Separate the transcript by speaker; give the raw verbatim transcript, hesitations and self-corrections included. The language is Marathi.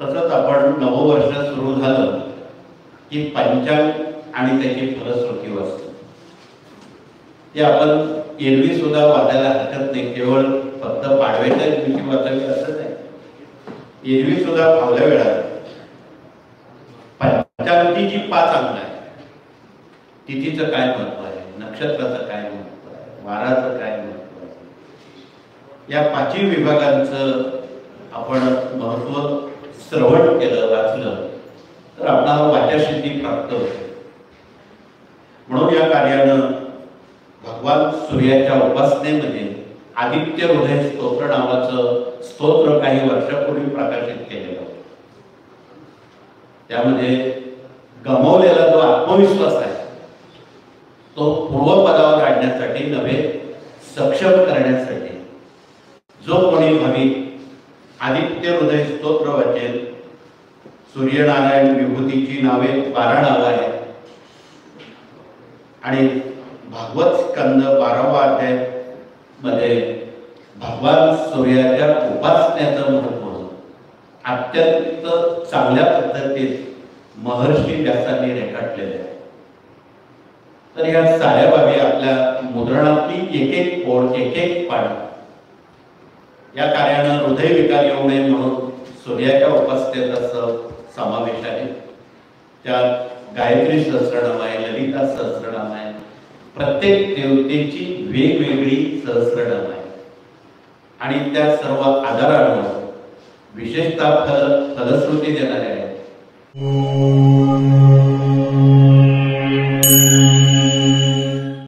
Speaker 1: तसंच आपण नववर्ष सुरू झालं की पंचांग आणि त्याची फलश्रुती वाचतो. ते आपण एरवी सुद्धा वाचायला हरकत नाही, केवळ फक्त पाडव्याच्या दिवशी वाचावी असं नाही. एरवी सुद्धा फावल्या वेळात पंचांगाची जी पाच अंक आहे, तिथीचं काय महत्व आहे, नक्षत्राचं काय महत्व आहे, वाराचं काय महत्व आहे, या पाचही विभागांचं आपण महत्व श्रवण केलं, वाचलं तर आपल्याला वाचासिद्धी प्राप्त होते. म्हणून या कार्यानं भगवान सूर्याच्या उपासनेमध्ये आदित्य हृदय स्तोत्र नावाचं स्तोत्र काही वर्षापूर्वी प्रकाशित केलेलं होतं. त्यामध्ये गमावलेला जो आत्मविश्वास आहे तो पूर्वपदावर आणण्यासाठी नव्हे, सक्षम करण्यासाठी जो कोणी भाविक आदित्य हृदय स्तोत्र वाचेल, सूर्यनारायण विभूतीची नावे बारा नावं आहेत आणि भागवत स्कंद बारावा अध्याय मध्ये भगवान सूर्याच्या उपासनेचं महत्व अत्यंत चांगल्या पद्धतीत महर्षी व्यासांनी रेखाटलेले आहे. तर या साऱ्या बाबी आपल्या मुद्रणातली एक एक ओळ, एक एक पान या कार्यानं हृदय विकार येऊ नये म्हणून सूर्याच्या उपासनेचा समावेश आहे. त्यात गायत्री सहस्रनाम आहे, ललिता सहस्रनाम आहे, प्रत्येक देवतेची वेगवेगळी सहस्रनाम आहे आणि त्या सर्व आधारांवर विशेषतः फल फलश्रुती देणारे आहेत.